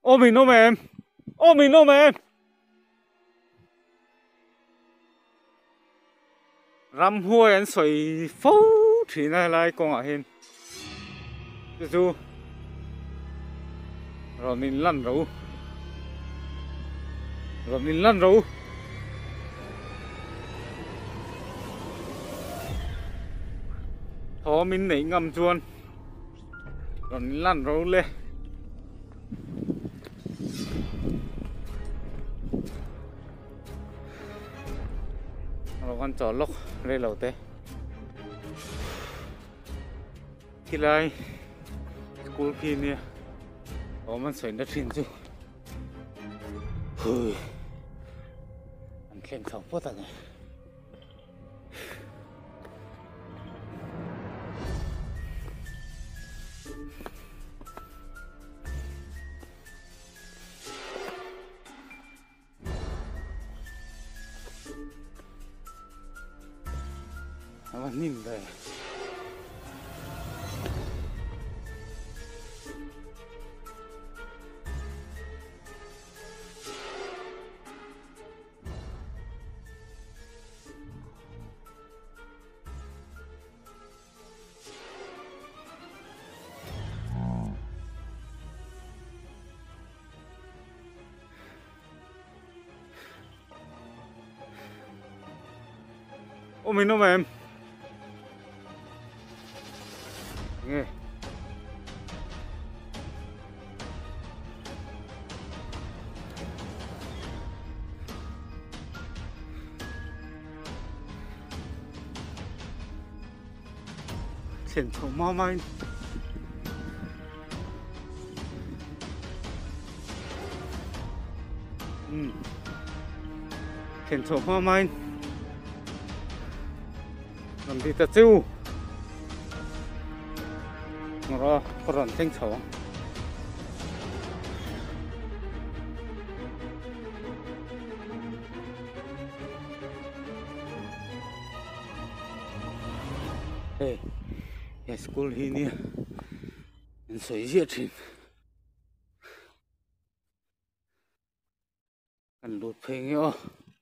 Ôm mình ôm em. Ôm mình ôm em. Ram huôi anh soi phấu thì này lại con ở hin. Chú rồi mình lăn rú. Rồi mình lăn rú. Thó mình nảy ngầm chuồn. Rồi mình lăn rú lên. Rồi con chó lốc lên lầu tê. Khi lại school khi nè. Có mình xoay đất hình chú. Hừ. Anh khen sống bớt à nhỉ. Nó nhìn về. Ôm mình ôm em. Nghe. Thiền thổ mau mai. Thiền thổ mau mai. Làm gì ta chú. Nó còn thanh thổ. Hey, cái school hi nè. Mình sấy diệt thì. Anh lụt phê nghe.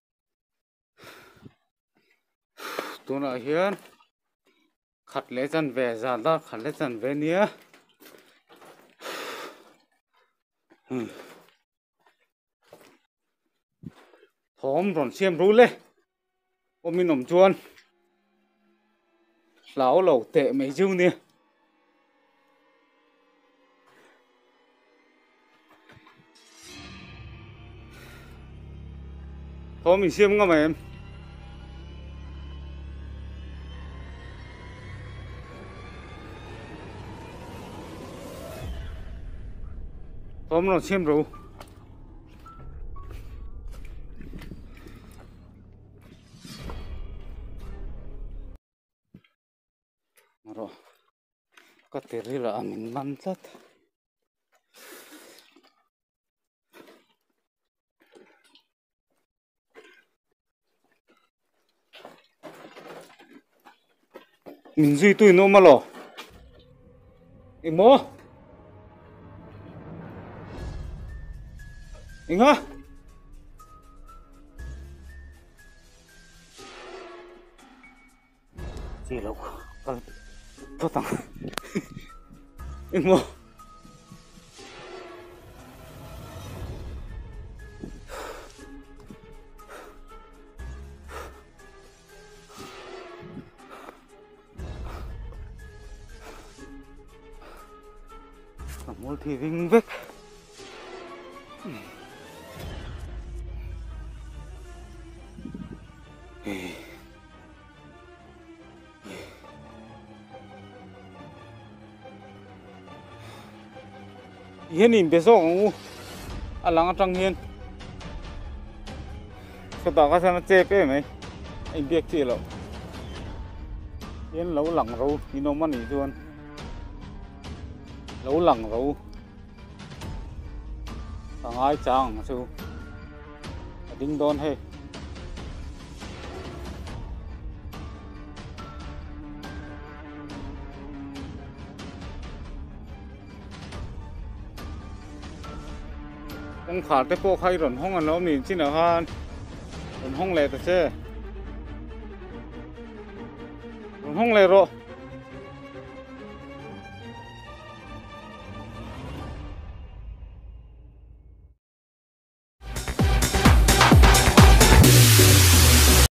Tôi nói hiền. Khát lẽ dân về ra đó, khát lẽ dân về nè. Thóm rộn xem rú lê. Ôm mình ổng chuôn. Lão lẩu tệ mấy dư nè. Thóm mình xem ngắm em. Thóm rộn xem rú. Rồi. Có thể là mình lăn rất. Mình duy tui nó mà lò. Em mô. Anh hả? Gì đâu. Thôi tăng. Em mô. Một thì vinh vích. Hiên nhìn biết rõ ngu. Lắng trăng hiên. Sao tao có sao nó chê bế mày. Anh biết chị lộ. Hiên lâu lặng rồi. Nhìn nó mắt ý luôn. Lâu lặng rồi. Thằng ai chẳng chú. Đinh đôn hề. ต้องขาดแต่พวกใครหล่นห้องอันน้อมนี่ที่ไหนฮะหล่นห้องเลยแต่เช่หล่นห้องเลยรอ